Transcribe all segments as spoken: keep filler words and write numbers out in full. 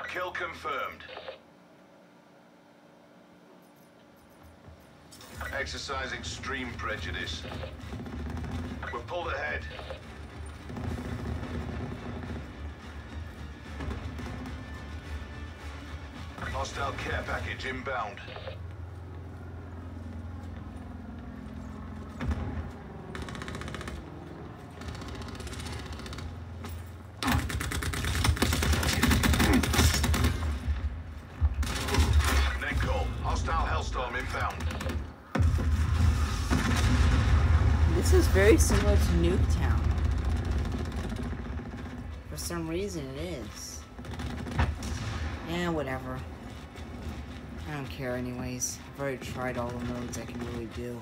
Kill confirmed. Exercise extreme prejudice. We're pulled ahead. Hostile care package inbound. Net call. Hostile Hellstorm inbound. This is very similar to Nuketown. For some reason it is. Yeah, whatever. I don't care anyways. I've already tried all the modes I can really do.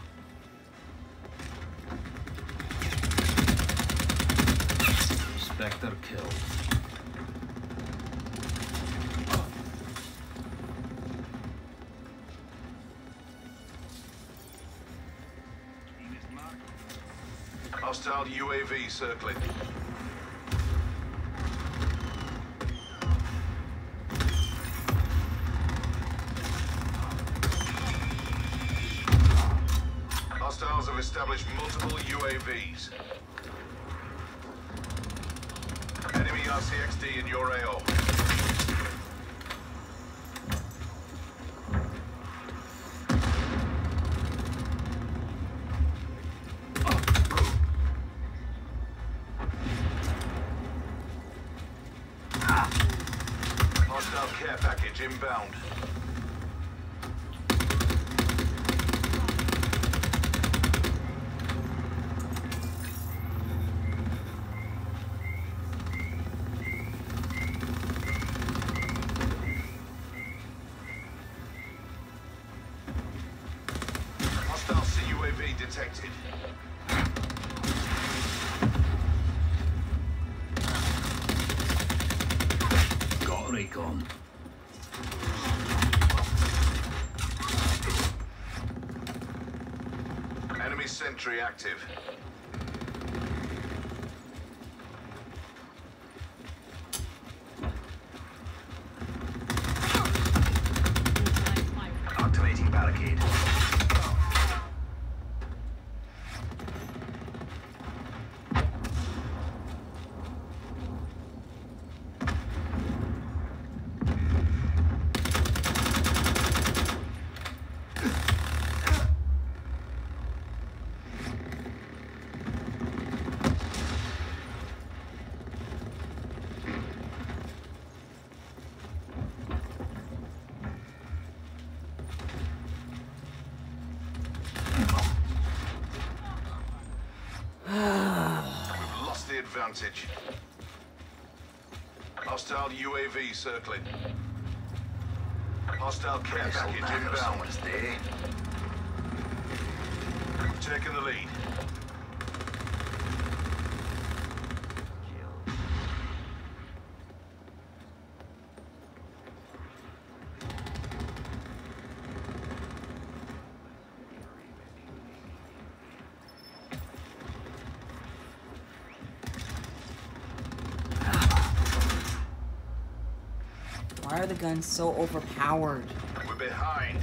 Spectre killed. Hostile U A V circling. Hostiles have established multiple U A Vs. Enemy R C X D in your A O. Hostile care package inbound. Hostile C U A V detected. Got recon. Enemy sentry active. Activating barricade. We've lost the advantage. Hostile U A V circling. Hostile care package inbound. We've taken the lead. Why are the guns so overpowered? We're behind.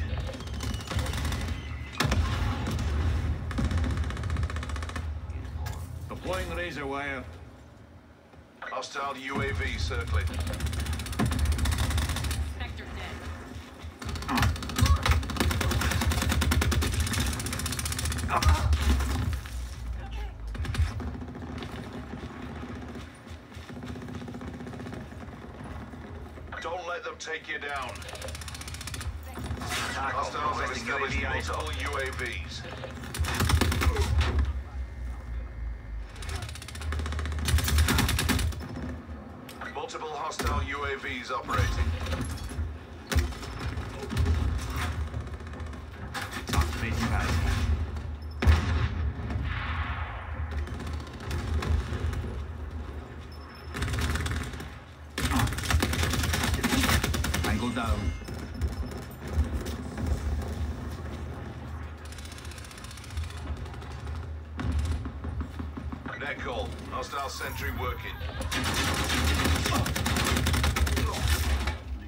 Deploying razor wire. Hostile U A V circling. Spectre dead. Don't let them take you down. Hostiles have established multiple U A Vs. Multiple hostile U A Vs operating. Activating barricade. Angle down. Net call. Hostile sentry working.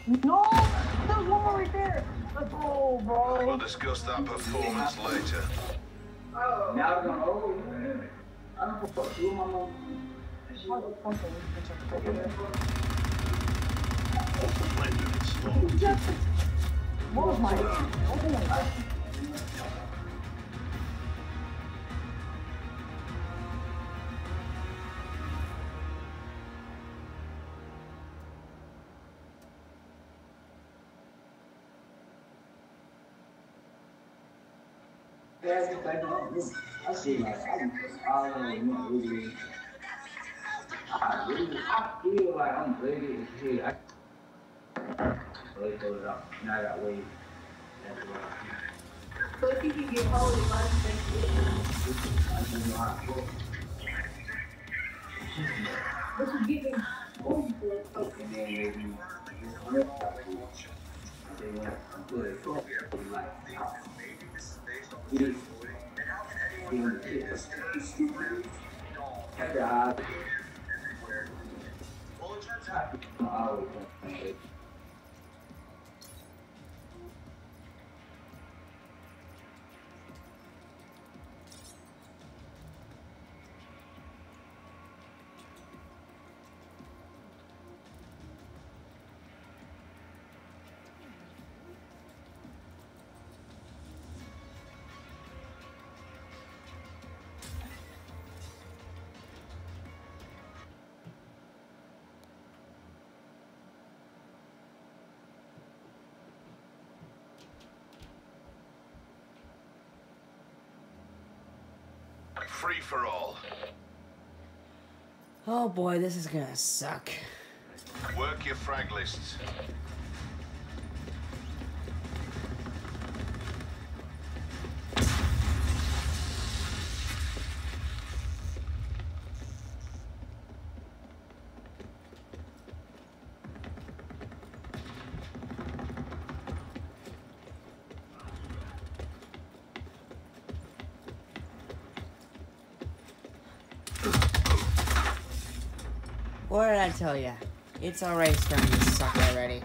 No! There's one more right there! Let's go, bro! We'll discuss that performance later. Now we're gonna over. I don't know what you mama. How the fuck are we gonna check Splendid. What was my... Oh my god. I see, like, I, I don't know, really. I really, I feel like I'm ready as shit. I really pulled it up. Now I got wave. That's what I So if you can get hold of us, I don't know how to pull. but you get them hold for it. And then maybe they want to put it up. Like, this. Yeah. Free for all. Oh boy, this is gonna suck. Work your frag lists. What did I tell ya? It's already starting to suck already.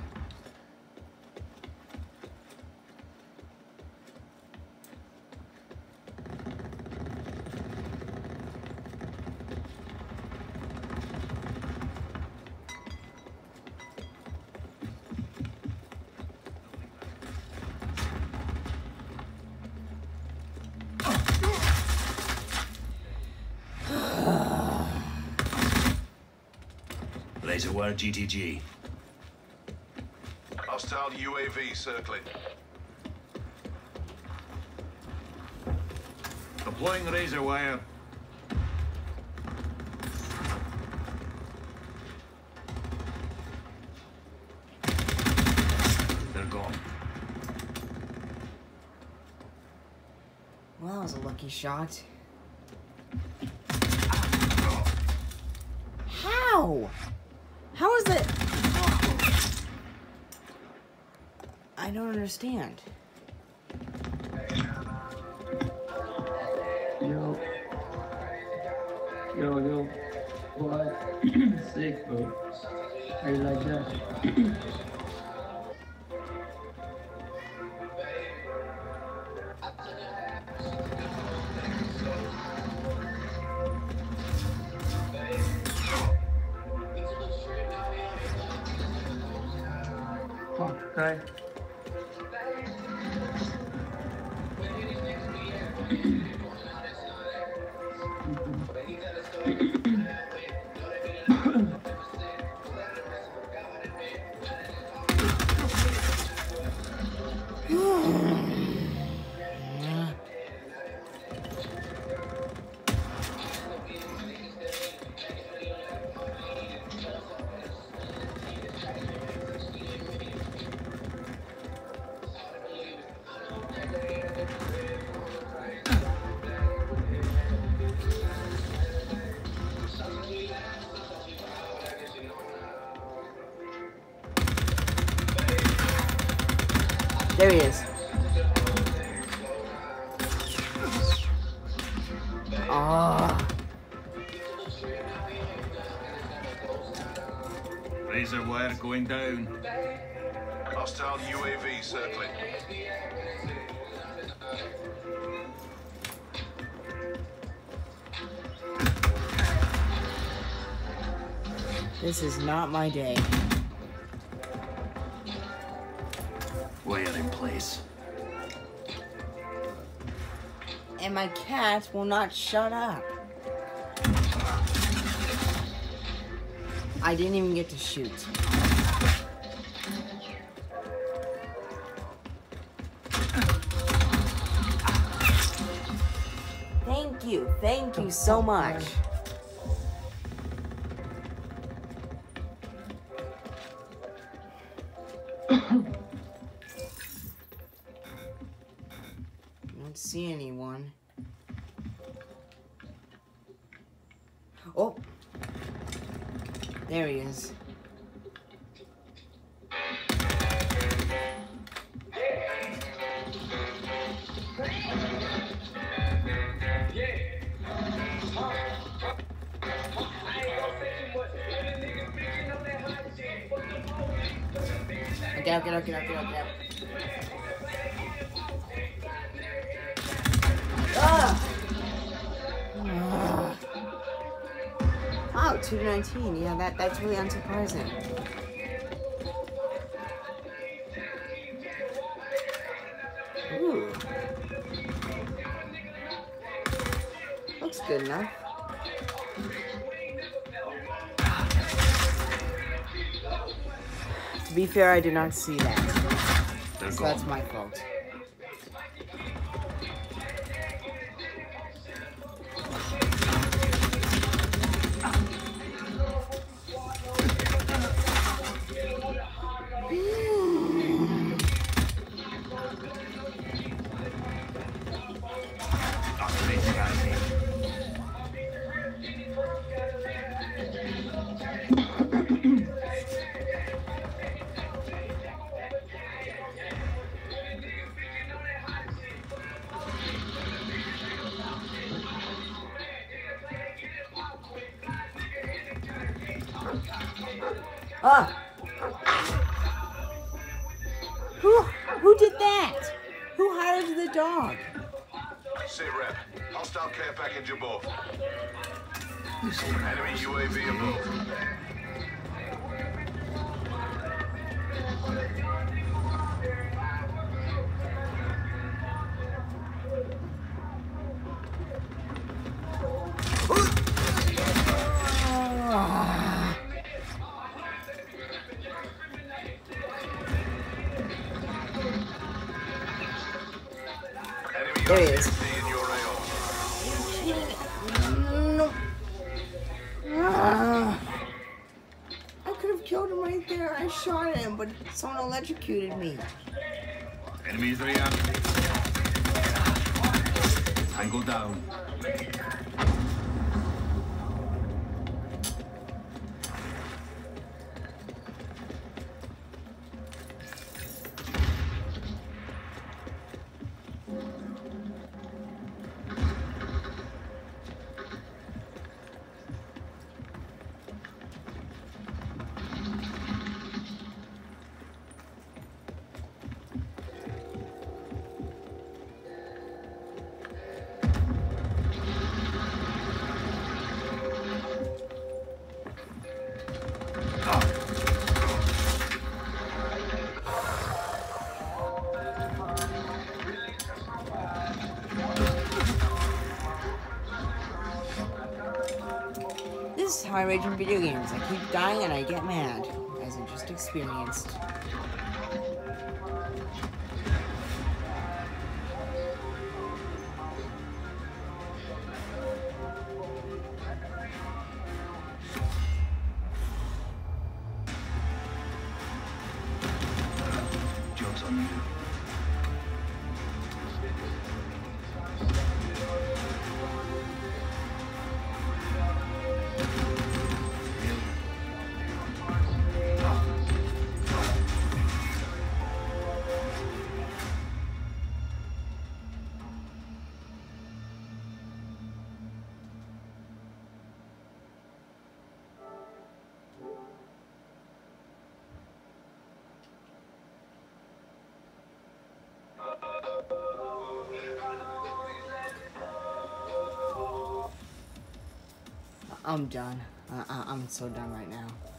Laser wire G T G. Hostile U A V circling. Deploying razor wire. They're gone. Well, that was a lucky shot. How? How is it? I don't understand. Yo. Yo, yo. What? Sick, bro. How you like that? Okay. There he is. Ah. Razor Laser wire going down. Hostile U A V circling. This is not my day. Wire in place. And my cat will not shut up. I didn't even get to shoot. Thank you. Thank you so much. Don't see anyone. Oh, there he is. Get out, get out, get out, get out, get out. Ah! Ah. Oh, two nineteen. Yeah, that, that's really unsurprising. Ooh. Looks good enough. To be fair, I did not see that. They're So gone. that's my fault. Ah! Who who did that? Who hired the dog? Sit rep. Hostile care package above. Enemy U A V above. Ah. Enemy There he is. U A V in your A O. No. Ah. I could have killed him right there. I shot him, but someone electrocuted me. Enemies rear. Tango down. This is how I rage in video games. I keep dying and I get mad, as I just experienced. Joke's on you. I'm done. Uh, I- I'm so done right now.